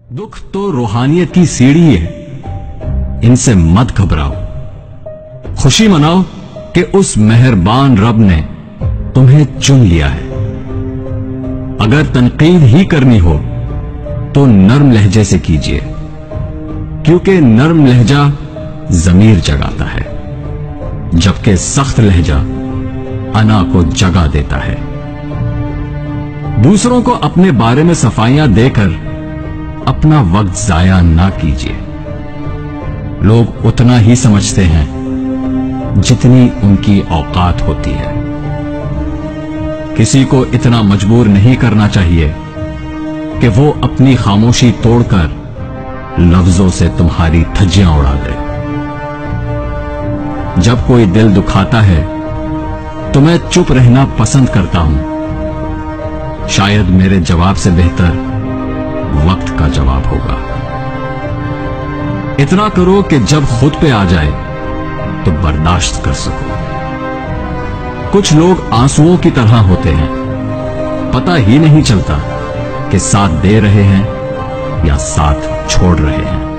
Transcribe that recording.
दुख तो रूहानियत की सीढ़ी है, इनसे मत घबराओ। खुशी मनाओ कि उस मेहरबान रब ने तुम्हें चुन लिया है। अगर तनकीद ही करनी हो तो नर्म लहजे से कीजिए, क्योंकि नर्म लहजा ज़मीर जगाता है, जबकि सख्त लहजा अना को जगा देता है। दूसरों को अपने बारे में सफाइयां देकर अपना वक्त जाया ना कीजिए। लोग उतना ही समझते हैं जितनी उनकी औकात होती है। किसी को इतना मजबूर नहीं करना चाहिए कि वो अपनी खामोशी तोड़कर लफ्जों से तुम्हारी धज्जियां उड़ा दे। जब कोई दिल दुखाता है तो मैं चुप रहना पसंद करता हूं। शायद मेरे जवाब से बेहतर वक्त का जवाब होगा। इतना करो कि जब खुद पे आ जाए तो बर्दाश्त कर सको। कुछ लोग आंसुओं की तरह होते हैं, पता ही नहीं चलता कि साथ दे रहे हैं या साथ छोड़ रहे हैं।